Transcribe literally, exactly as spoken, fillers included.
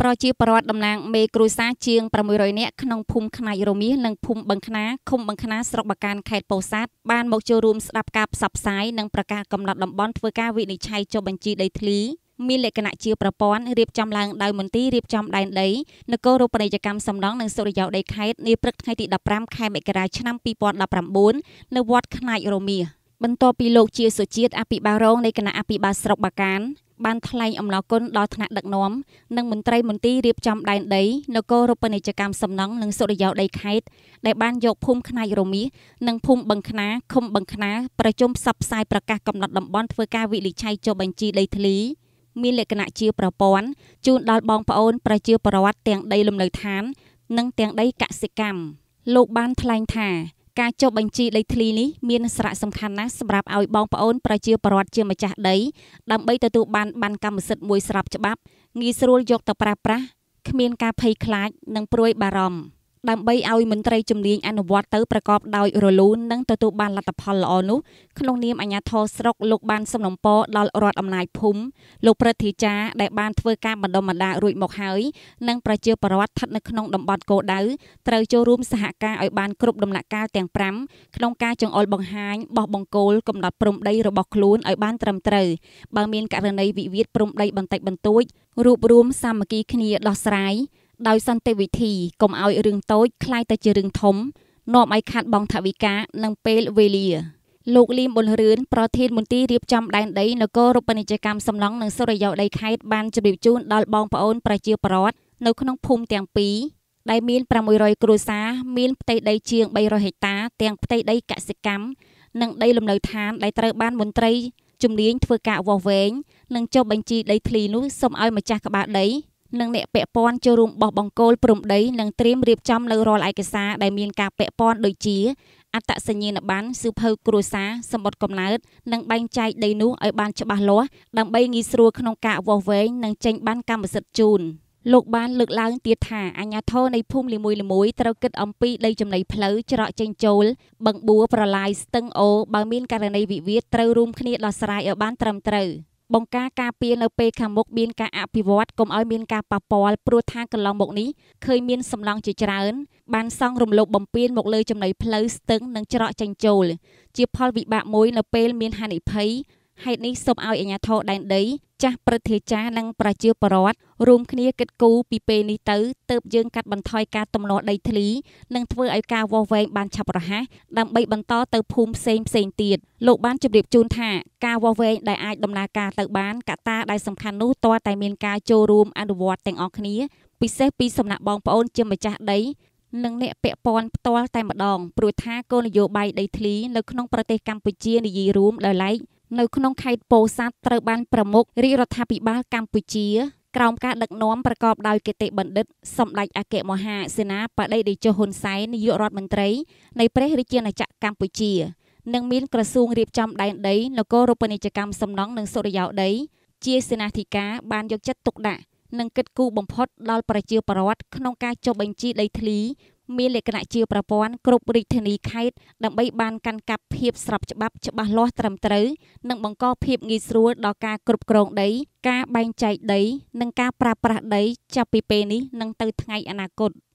ប្រជាពលរដ្ឋតំណាងមេគ្រួសារជាងប្រាំមួយរយនាក់ក្នុងភូមិខ្នាច់រមៀសនិងភូមិបឹងខ្នាឃុំបឹងខ្នាស្រុកបាកានខេត្តពោធិ៍សាត់បានមកចូលរួមស្ដាប់ការផ្សព្វផ្សាយនិងប្រកាសកំណត់តំបន់ធ្វើការវិនិច្ឆ័យចុះបញ្ជីដីធ្លីមានលក្ខណៈជាប្រព័ន្ធរៀបចំឡើងដោយមន្ទីររៀបចំដែនដីនគររូបនីយកម្មសំណង់និងសុរិយោដីខេត្តនាព្រឹកថ្ងៃទីដប់ប្រាំខែមករាឆ្នាំពីរពាន់ដប់ប្រាំបួននៅវត្តខ្នាច់រមៀសបន្ទាប់ពីលោកជាសុជាតិអភិបាលរងនៃគណៈអភិបាលស្រុកបាកានបានថ្លែងអំណរគុណដល់ថ្នាក់ដឹកនាំនិងមន្ត្រីមន្ទីររៀបចំដែនដីនគររូបនីយកម្មសំណង់និងសុរិយោដីខេត្តដែលបានយកភូមិខ្នាច់រមៀសនិងភូមិបឹងខ្នាឃុំបឹងខ្នាប្រជុំផ្សព្វផ្សាយប្រកាសកំណត់តំបន់ធ្វើការវិនិច្ឆ័យចុះបញ្ជីដីធ្លីមានលក្ខណៈជាប្រព័ន្ធជូនដល់បងប្អូនប្រជាពលរដ្ឋទាំងដីលំនៅឋាននិងទាំងដីកសិកម្មលោកបានថ្លែងថាការចុះបញ្ជីដីធ្លីនេះមានសារៈសំខាន់ណាស់សម្រាប់ឲ្យបងប្អូនប្រជាពលរដ្ឋជាម្ចាស់ដីដើម្បីទទួលបានបានកម្មសិទ្ធិមួយស្របច្បាប់ងាយស្រួលយកទៅប្រើប្រាស់គ្មានការភ័យខ្លាចនិងព្រួយបារម្ភដើម្បីឲ្យមន្ត្រីជំនាញអនុវត្តទៅប្រកបដោយរលូននិងទទួលបានលទ្ធផលល្អនោះក្នុងនាមអាជ្ញាធរស្រុកលោកបានសំណូមពរដល់រដ្ឋអំណាចភូមិលោកព្រឹទ្ធាចារ្យដែលបានធ្វើការបណ្ដុំបណ្ដាលរួចមកហើយនិងប្រជាពលរដ្ឋស្ថិតនៅក្នុងតំបន់គោលដៅត្រូវចូលរួមសហការឲ្យបានគ្រប់ដំណាក់កាលទាំងប្រាំក្នុងការចង្អុលបង្ហាញបោះបង្គោលកំណត់ព្រំដីរបស់ខ្លួនឲ្យបានត្រឹមត្រូវបើមានករណីវិវាទព្រំដីបន្តិចបន្តួចរួបរวมសាមគ្គីគ្នាដោះស្រាយដោយសន្តិវិធីកុំឲ្យរឿងតូចคล้ายទៅជារឿងធំនាំឲ្យខាត់បងថវិកានិងពេលវេលាលោកលីមប៊ុនរឿនប្រធានមន្ទីររៀបចំដែនដីនគររូបនីយកម្មសំណង់និងសុរិយោដីខេត្តបានជម្រាបជូនដល់បងប្អូនប្រជាពលរដ្ឋនៅក្នុងភូមិទាំងពីរដែលមានប្រាំមួយរយគ្រួសារមានផ្ទៃដីជាងបីរយហិកតាទាំងផ្ទៃដីកសិកម្មនិងដីលំនៅឋានដែលត្រូវបានមន្ត្រីជំនាញធ្វើការវាស់វែងនិងចុះបញ្ជីដីធ្លីនោះសូមឲ្យម្ចាស់ក្បាលដីនិងអ្នកពាក់ព័ន្ធចូលរួមបោះបង្គោលព្រំដីនិងត្រៀមរៀបចំនៅរាល់ឯកសារដែលមានការពាក់ព័ន្ធដូចជាអត្តសញ្ញាណប័ណ្ណសៀវភៅគ្រួសារសម្បត្តិកំណើតនិងបែងចែកដីនោះឲ្យបានច្បាស់លាស់ដើម្បីងាយស្រួលក្នុងការវាស់វែងនិងចេញបានកម្មសិទ្ធិជូនលោកបានលើកឡើងទៀតថាអាជ្ញាធរនៃភូមិនីមួយៗត្រូវគិតអំពីដីចំណីផ្លូវច្រកចេញចូលបឹងបួរប្រឡាយស្ទឹងអូបើមានករណីវិវាទត្រូវរួមគ្នាដោះស្រាយឲ្យបានត្រឹមត្រូវបង្ការការពារនៅពេលខាងមុខមានការអភិវឌ្ឍកុំឲ្យមានការប៉ះពាល់ព្រោះថាកន្លងមកនេះឃើញមានសំឡងជាច្រើនបានសង់រំលោភបំពានមកលើចំណីផ្លូវស្ទឹងនិងច្រកចេញចូលជាផលវិបាកមួយនៅពេលមានហានិភ័យហេតុនេះសូមឲ្យអាជ្ញាធរដែនដីចាស់ព្រឹទ្ធាចារ្យនិងប្រជាពលរដ្ឋរួមគ្នាគិតគូរពីពេលនេះទៅទើបយើងកាត់បន្ថយការទំនាស់ដីធ្លីនិងធ្វើឲ្យការវាស់វែងបានឆាប់រហ័សដើម្បីបន្តទៅភូមិផ្សេងផ្សេងទៀតលោកបានជម្រាបជូនថាការវាស់វែងដែលអាចដំណើរការទៅបានកត្តាដែលសំខាន់នោះទាល់តែមានការចូលរួមអនុវត្តទាំងអស់គ្នាពិសេសពីសំណាក់បងប្អូនជាម្ចាស់ដីនិងអ្នកពាក់ព័ន្ធផ្ទាល់តែម្ដងព្រោះថាគោលនយោបាយដីធ្លីនៅក្នុងប្រទេសកម្ពុជានិយាយរួមដោយឡែកនៅក្នុងខេត្តពោធិ៍សាត់ត្រូវបានប្រមុខរាជរដ្ឋាភិបាលកម្ពុជាក្រោមការដឹកនាំប្រកបដោយគតិបណ្ឌិតសម្ដេចអគ្គមហាសេនាបតីតេជោហ៊ុនសែននាយករដ្ឋមន្ត្រីនៃព្រះរាជាណាចក្រកម្ពុជានិងមានក្រសួងរៀបចំដែនដីនគររូបនីយកម្មសំណង់និងសុរិយោដីជាសេនាធិការបានយកចិត្តទុកដាក់និងគិតគូរបំផុតដល់ប្រជាពលរដ្ឋក្នុងការចុះបញ្ជីដីធ្លីមានលក្ខណៈជាប្រព័ន្ធគ្រប់រាជធានីខេត្តដើម្បីបានកាន់កាប់ភាពស្របច្បាប់ច្បាស់លាស់ត្រឹមត្រូវនិងបង្កភាពងាយស្រួលដល់ការគ្រប់គ្រងដីការបែងចែកដីនិងការប្រើប្រាស់ដីចាប់ពីពេលនេះនិងទៅថ្ងៃអនាគត